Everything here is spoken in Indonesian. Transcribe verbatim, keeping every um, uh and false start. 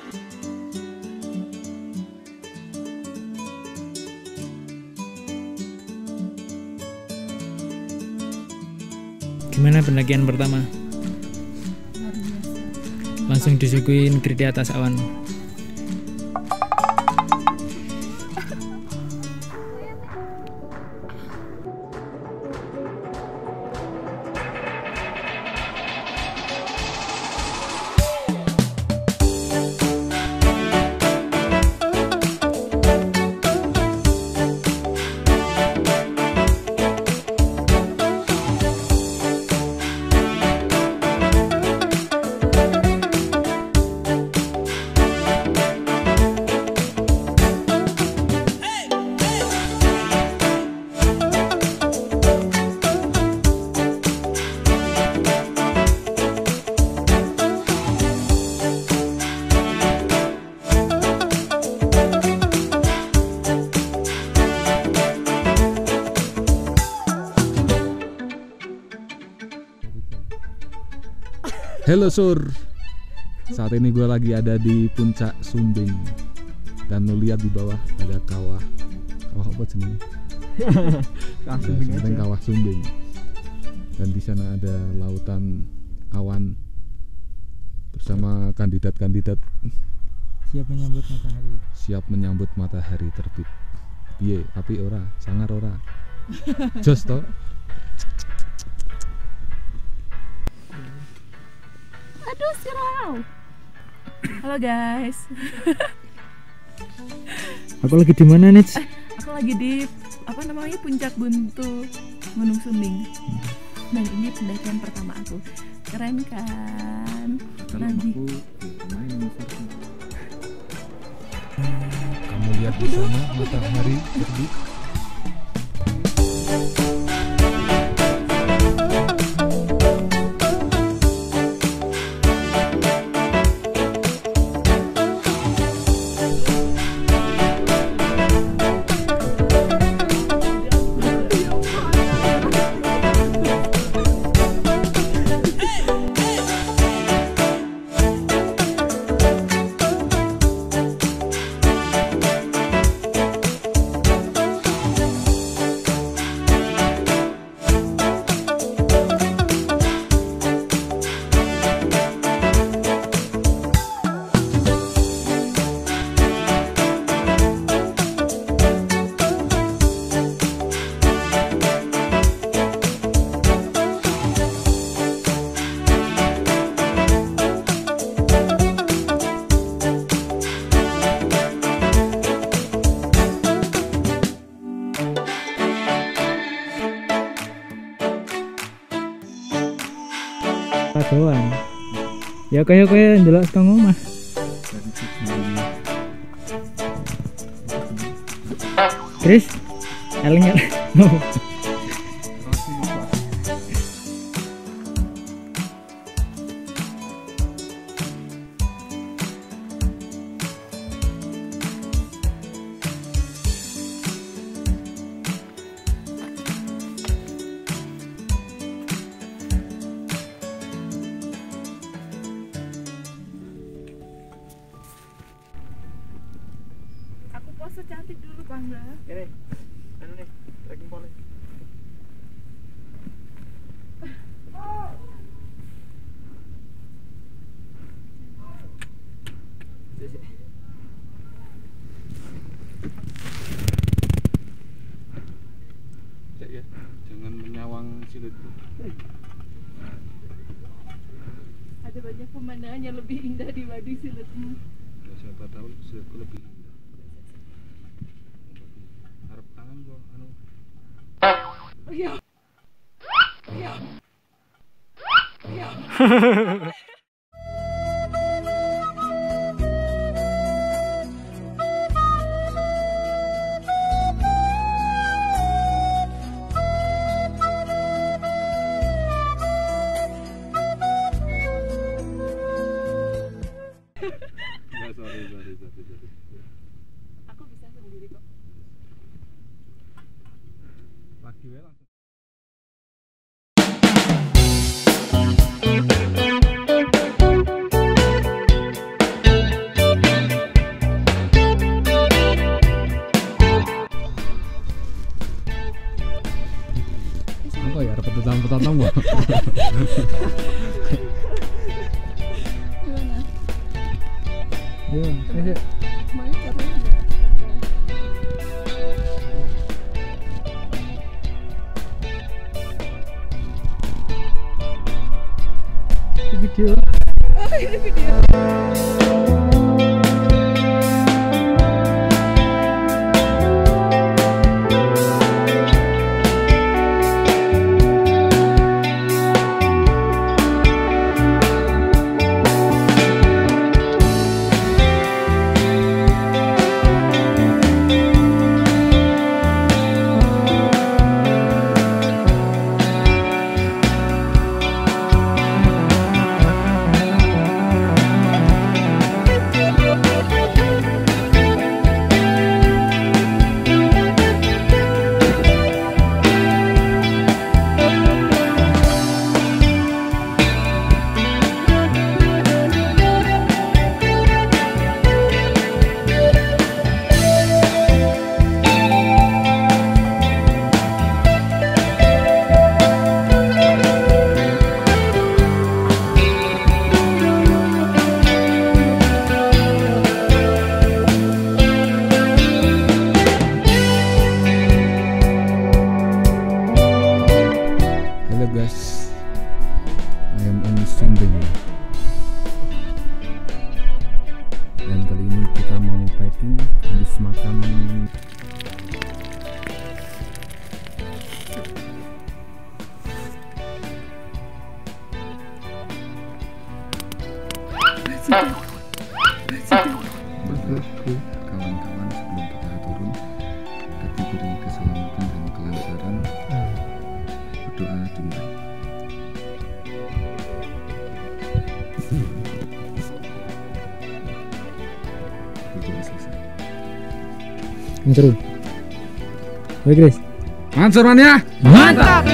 Gimana pendakian pertama? Langsung disuguhi negeri di atas awan. Halo Sur, saat ini gue lagi ada di puncak Sumbing dan lo lihat di bawah ada kawah, kawah apa jenis? Kawah Sumbing aja. Kawah Sumbing. Dan di sana ada lautan awan bersama kandidat-kandidat Siap menyambut matahari. Siap menyambut matahari terbit. Piye, api ora, sangar ora. Jos to. Aduh, serau. Halo guys. Aku lagi di mana nih? Eh, aku lagi di apa namanya Puncak Buntu Gunung Sumbing. Dan ini pendakian pertama aku. Keren kan? Nanti. Kamu lihat di sana matahari terbit. Doang. Ya kaya kaya ndelok teng omah. Chris, eling eling. Pose cantik dulu Bangga. Ini, anu nih, trekking pole. Cek ya, jangan menyawang silutku. Ada banyak pemandangan yang lebih indah dibanding silutmu. Ya, siapa tahu silutku lebih indah. Harap tangan gua anu. Iya. Iya. Iya. Enggak, sorry, sorry, sorry, sorry. Aku bisa sendiri kok. Lagi we langsung. video. Oh, ini video. Halo guys, I am on Sumbing. Dan kali ini kita mau packing habis makan. Kawan-kawan, sebelum kita turun, kita beri keselamatan dan kelancaran. Berdoa dimulai. Berdoa selesai. Turun. Oke guys. Mansur mania. Mantap.